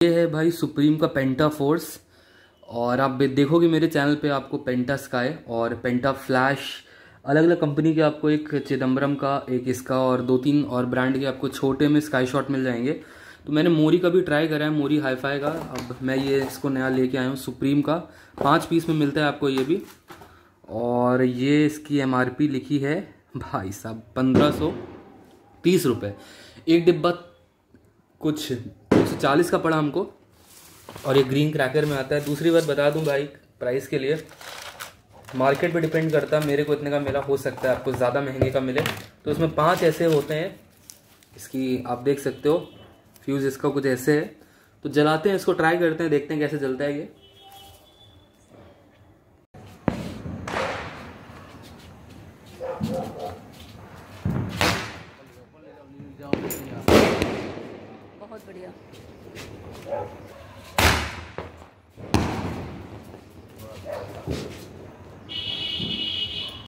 ये है भाई सुप्रीम का पेंटा फोर्स। और आप देखोगे मेरे चैनल पे आपको पेंटा स्काई और पेंटा फ्लैश अलग अलग कंपनी के, आपको एक चिदम्बरम का, एक इसका और 2-3 और ब्रांड के आपको छोटे में स्काई शॉट मिल जाएंगे। तो मैंने मोरी का भी ट्राई करा है, मोरी हाईफाई का। अब मैं ये इसको नया लेके आया हूँ सुप्रीम का, 5 पीस में मिलता है आपको ये भी। और ये इसकी MRP लिखी है भाई साहब 1530 रुपये। एक डिब्बा कुछ 140 का पड़ा हमको। और ये ग्रीन क्रैकर में आता है। दूसरी बात बता दूं भाई, प्राइस के लिए मार्केट पे डिपेंड करता है। मेरे को इतने का मिला, हो सकता है आपको ज़्यादा महंगे का मिले। तो इसमें 5 ऐसे होते हैं, इसकी आप देख सकते हो फ्यूज़ इसका कुछ ऐसे है। तो जलाते हैं इसको, ट्राई करते हैं, देखते हैं कैसे जलता है ये। बहुत बढ़िया।